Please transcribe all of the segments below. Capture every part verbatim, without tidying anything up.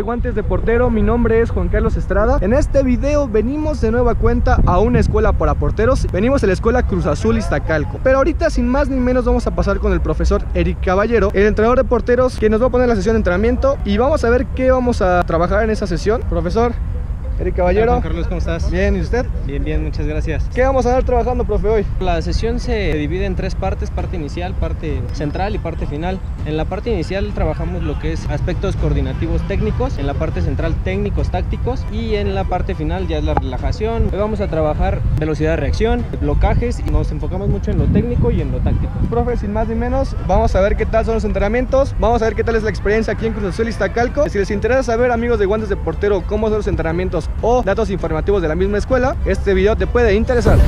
Guantes de Portero, mi nombre es Juan Carlos Estrada. En este video venimos de nueva cuenta a una escuela para porteros. Venimos a la escuela Cruz Azul Iztacalco. Pero ahorita sin más ni menos vamos a pasar con el profesor Eric Caballero, el entrenador de porteros, que nos va a poner la sesión de entrenamiento y vamos a ver qué vamos a trabajar en esa sesión. Profesor Eric Caballero. Hola, Juan Carlos, ¿cómo estás? Bien, ¿y usted? Bien, bien, muchas gracias. ¿Qué vamos a estar trabajando, profe, hoy? La sesión se divide en tres partes: parte inicial, parte central y parte final. En la parte inicial trabajamos lo que es aspectos coordinativos técnicos, en la parte central técnicos tácticos y en la parte final ya es la relajación. Hoy vamos a trabajar velocidad de reacción, blocajes y nos enfocamos mucho en lo técnico y en lo táctico. Profe, sin más ni menos, vamos a ver qué tal son los entrenamientos, vamos a ver qué tal es la experiencia aquí en Cruz Azul Iztacalco. Si les interesa saber, amigos de Guantes de Portero, cómo son los entrenamientos o datos informativos de la misma escuela, este video te puede interesar.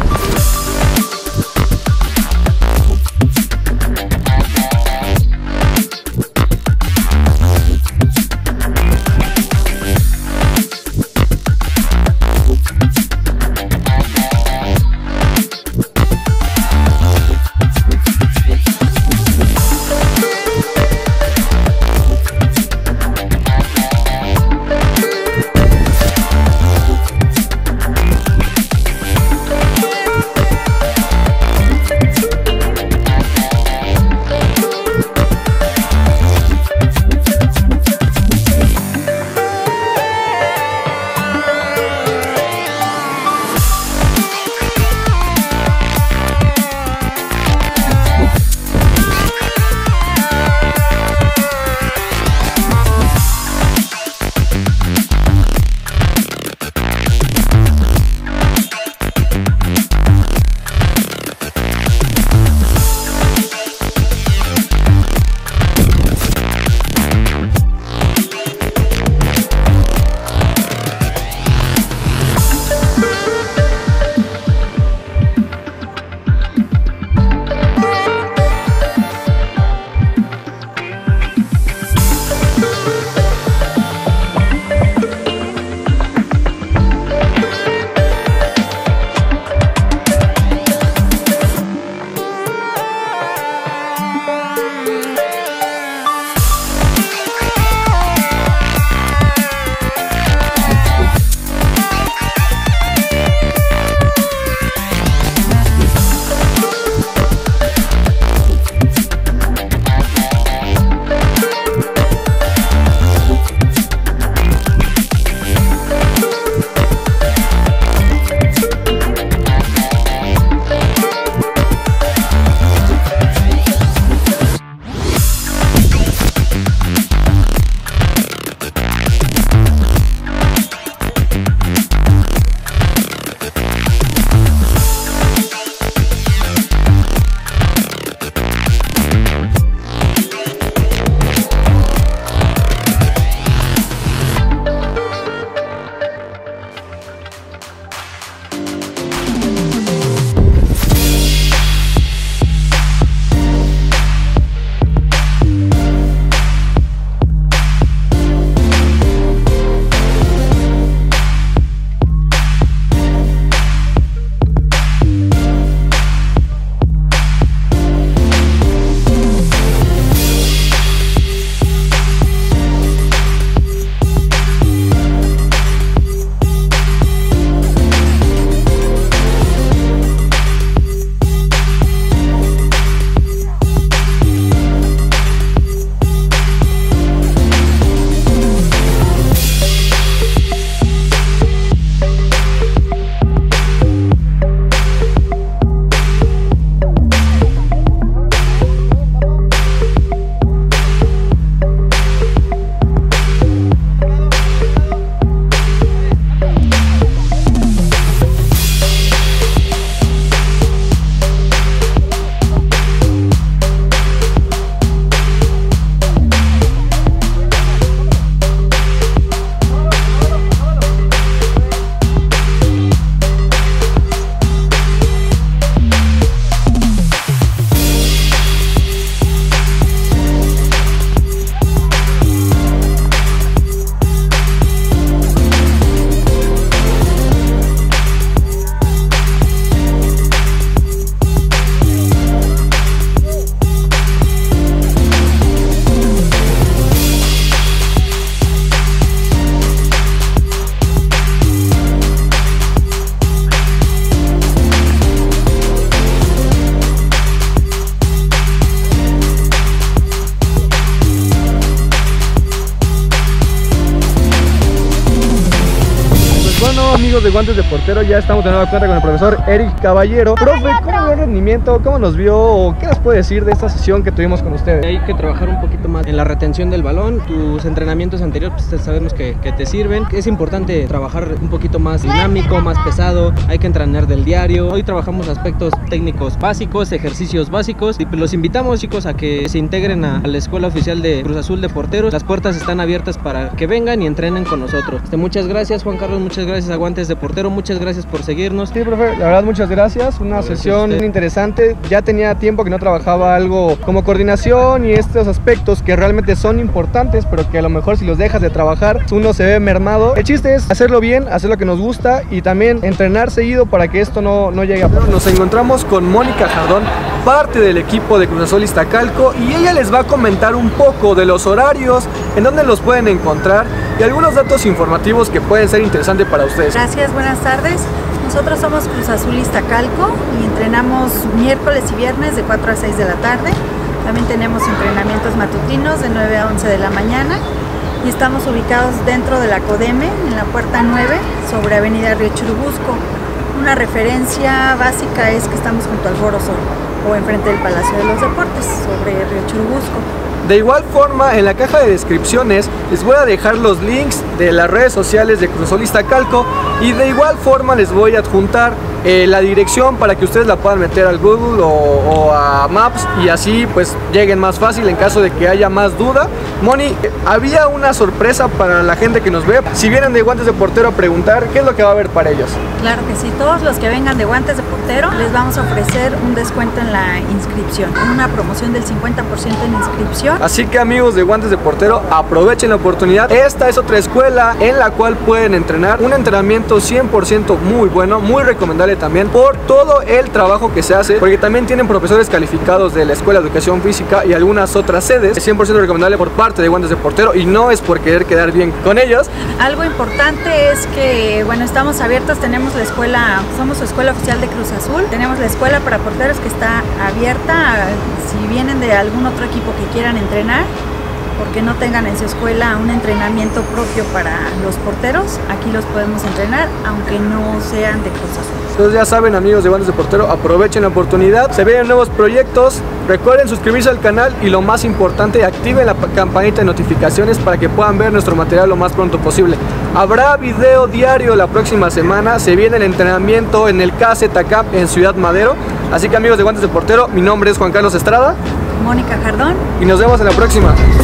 Guantes de Portero. Ya estamos de nueva cuenta con el profesor Eric Caballero. Profe, ¿cómo vio el rendimiento? ¿Cómo nos vio? ¿O qué nos puede decir de esta sesión que tuvimos con ustedes? Hay que trabajar un poquito más en la retención del balón. Tus entrenamientos anteriores pues sabemos que, que te sirven. Es importante trabajar un poquito más dinámico, más pesado. Hay que entrenar del diario. Hoy trabajamos aspectos técnicos básicos, ejercicios básicos, y los invitamos, chicos, a que se integren a, a la Escuela Oficial de Cruz Azul de Porteros. Las puertas están abiertas para que vengan y entrenen con nosotros. Este, muchas gracias, Juan Carlos, muchas gracias a Guantes de Portero, muchas gracias por seguirnos. Sí, profe, la verdad muchas gracias, una gracias sesión interesante. Ya tenía tiempo que no trabajaba algo como coordinación y estos aspectos que realmente son importantes, pero que a lo mejor si los dejas de trabajar uno se ve mermado. El chiste es hacerlo bien, hacer lo que nos gusta y también entrenar seguido para que esto no, no llegue a pasar. Nos encontramos con Mónica Jardón, parte del equipo de Cruz Azul Iztacalco, y ella les va a comentar un poco de los horarios, en dónde los pueden encontrar y algunos datos informativos que pueden ser interesantes para ustedes. Gracias, buenas tardes. Nosotros somos Cruz Azul Iztacalco y entrenamos miércoles y viernes de cuatro a seis de la tarde. También tenemos entrenamientos matutinos de nueve a once de la mañana y estamos ubicados dentro de la CODEME, en la puerta nueve, sobre avenida Río Churubusco. Una referencia básica es que estamos junto al Foro Sol o enfrente del Palacio de los Deportes, sobre Río Churubusco. De igual forma, en la caja de descripciones les voy a dejar los links de las redes sociales de Cruz Azul Iztacalco, y de igual forma les voy a adjuntar eh, la dirección para que ustedes la puedan meter al Google o, o a Maps, y así pues lleguen más fácil en caso de que haya más duda. Moni, eh, había una sorpresa para la gente que nos ve. Si vienen de Guantes de Portero a preguntar, ¿qué es lo que va a haber para ellos? Claro que sí, todos los que vengan de Guantes de Portero les vamos a ofrecer un descuento en la inscripción, una promoción del cincuenta por ciento en inscripción. Así que, amigos de Guantes de Portero, aprovechen la oportunidad. Esta es otra escuela en la cual pueden entrenar, un entrenamiento cien por ciento muy bueno, muy recomendable también por todo el trabajo que se hace, porque también tienen profesores calificados de la Escuela de Educación Física y algunas otras sedes. Es cien por ciento recomendable por parte de Guantes de Portero, y no es por querer quedar bien con ellos. Algo importante es que, bueno, estamos abiertos, tenemos la escuela, somos su escuela oficial de Cruz Azul, tenemos la escuela para porteros que está abierta. Si vienen de algún otro equipo que quieran entrenar, porque no tengan en su escuela un entrenamiento propio para los porteros, aquí los podemos entrenar, aunque no sean de Cruz Azul. Entonces ya saben, amigos de Guantes de Portero, aprovechen la oportunidad, se vienen nuevos proyectos, recuerden suscribirse al canal y lo más importante, activen la campanita de notificaciones para que puedan ver nuestro material lo más pronto posible. Habrá video diario la próxima semana, se viene el entrenamiento en el K Z K en Ciudad Madero, así que, amigos de Guantes de Portero, mi nombre es Juan Carlos Estrada, Mónica Jardón, y nos vemos en la próxima.